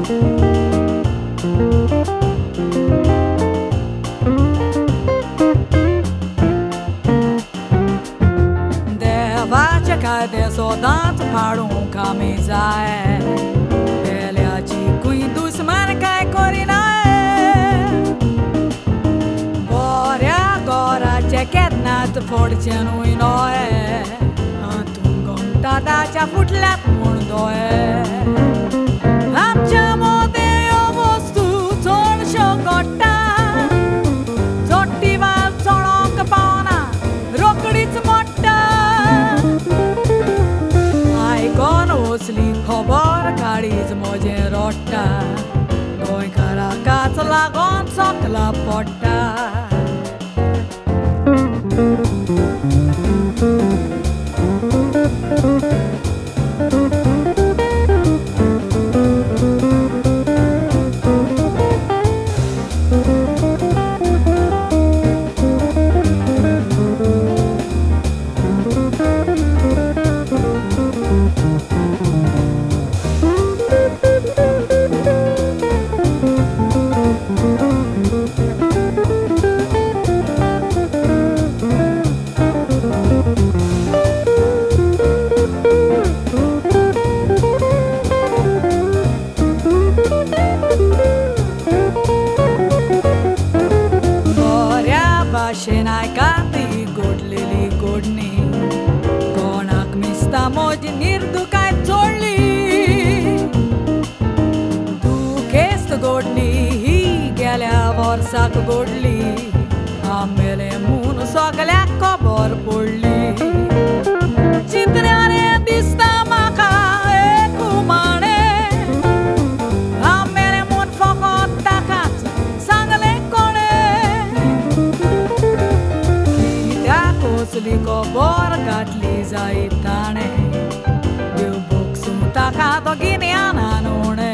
Devace cai de soldado para camisa ele a chico induz marca e corina Bore agora checket nat fortune ino antum gonta da cha futlat mundo amcha mode o vastu chod shogotta zotti val chonok pauna rokdich motta ai kon osli khobar kadis moje rotta goi kara katla gon sakla potta Shenai kati godlili godni konak mista moj nirdukai chorli tu kest godni hi gelya varsak godli amele mun sagla kobor podli chitryare dista maka ekumane amele mun fakot takat sangle kone Osli ko bor gatli zaitane Biu buksu taka to gini ananone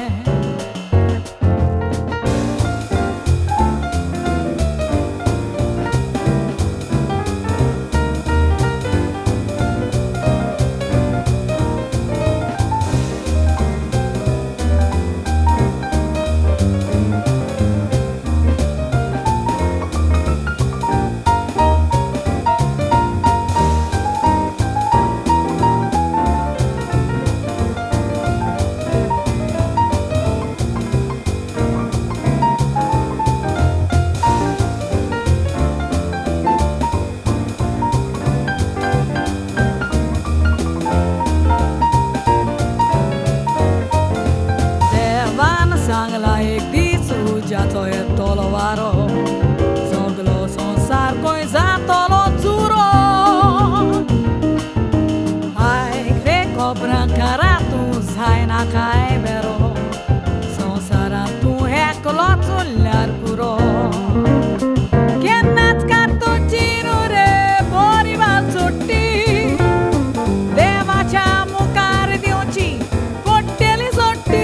Sangla ek disu jato e tolovaro Soglo sonsar koi za tolo zuro Ai kreko branca ratu zaina kai bero Sonsara tu heklo tullar puro Kennat kartu chinu re borival chutti Deva chamu kar diuchi potteli sotti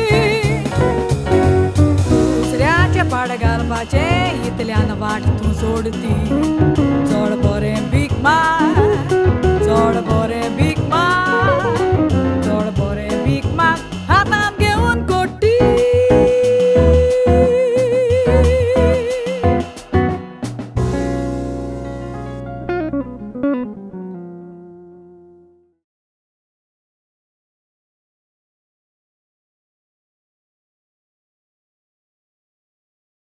पाडगारपाचे इतल्यान वाट तूं सोडती चड बरें भीक मार चड